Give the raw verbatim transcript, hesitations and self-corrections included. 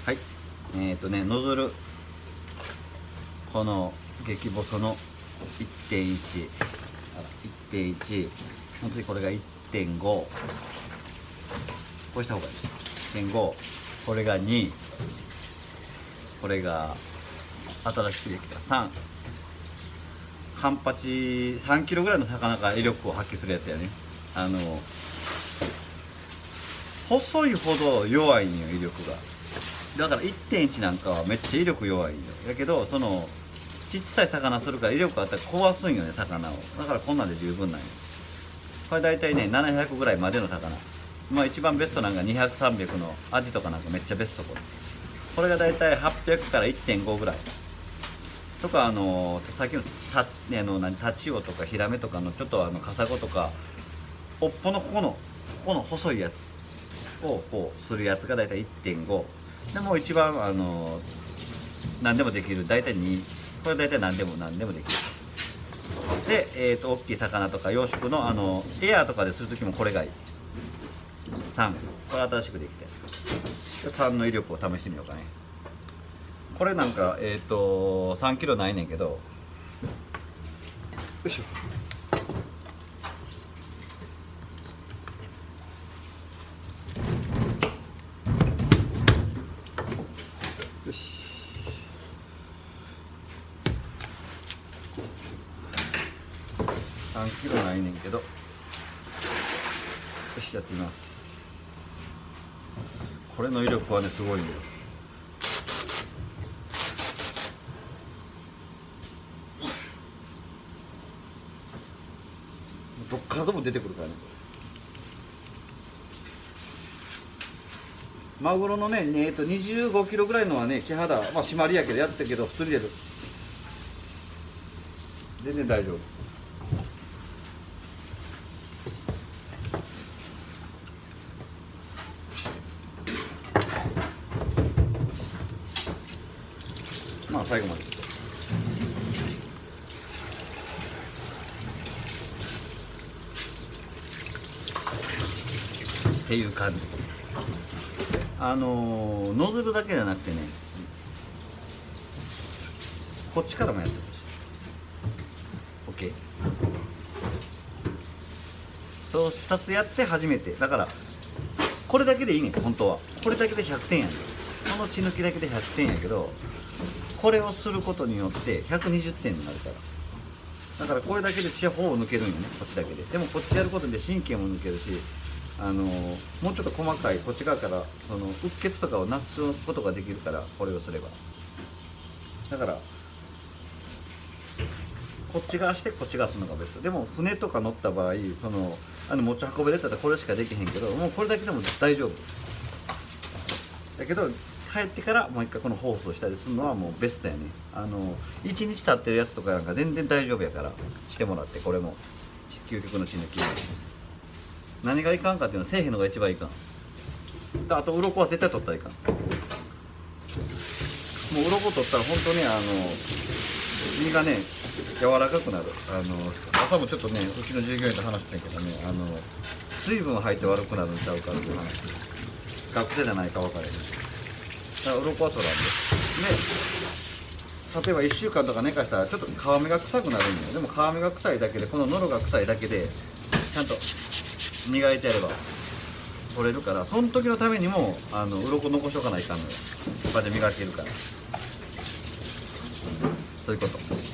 はい、えっとねノズル、この激細の いってんいち、いってんいち、もう次これが いってんご、こうした方がいい。いってんご、これがに、これが新しくできたさん、カンパチさんキロぐらいの魚が威力を発揮するやつやね。あの細いほど弱いんよ、威力が。だから いってんいち なんかはめっちゃ威力弱いんよ。だけどその小さい魚するから威力あったら壊すんよね、魚を。だからこんなんで十分なんよ。これ大体ねななひゃくぐらいまでの魚、まあ一番ベストなんかにひゃく、さんびゃくのアジとかなんかめっちゃベスト。これこれが大体はっぴゃくから いってんご ぐらいとか、あのさっきのたあの何タチウオとかヒラメとかのちょっとあのカサゴとか尾っぽのここのここの細いやつをこうするやつが大体 いってんごで、もう一番あの何でもできる大体に、これ大体何でも何でもできる。で、えーと大きい魚とか養殖のあのエアーとかでする時もこれがいい。さん、これ新しくできたやつ。さんの威力を試してみようかね。これなんかえっ、ー、とさんキロないねんけど、よいしょ。よし、さんキロないねんけど、よしやってみます。これの威力はねすごいんよ。どっからでも出てくるからね。マグロのね、えー、とにじゅうごキロぐらいのはね、キハダ、まあ締まりやけどやってるけど普通に出る。全然大丈夫。まあ最後までっていう感じ。あのー、ノズルだけじゃなくてね、こっちからもやってほしい。 OK、 そうふたつやって初めて。だからこれだけでいいねん、本当は。これだけでひゃくてんやねん。この血抜きだけでひゃくてんやけど、これをすることによってひゃくにじゅってんになるから。だからこれだけで血はほぼ抜けるんよね、こっちだけで。でもこっちやることで神経も抜けるし、あのー、もうちょっと細かいこっち側からそのうっ血とかをなくすことができるから、これをすれば。だからこっち側してこっち側するのがベスト。でも船とか乗った場合、そのあの持ち運べれたらこれしかできへんけど、もうこれだけでも大丈夫だけど、帰ってからもう一回このホースをしたりするのはもうベストやね。あのいちにち経ってるやつとかなんか全然大丈夫やからしてもらって。これも究極の血抜き。何がいかんかっていうのはせえへんのが一番いかん。あと鱗は絶対取ったらいかん。もう鱗取ったら本当にあの身がね柔らかくなる。あの朝もちょっとねうちの従業員と話してんけどね、あの水分入って悪くなるんちゃうかっていう話。学生じゃないか分からへん。だから鱗は取らんで。で例えばいっしゅうかんとか寝かしたらちょっと皮目が臭くなるんよ。でも皮目が臭いだけで、このノロが臭いだけでちゃんと磨いてやれば取れるから、その時のためにもあの鱗残しとかないかんのよ。こうやって磨けるから。そういうこと。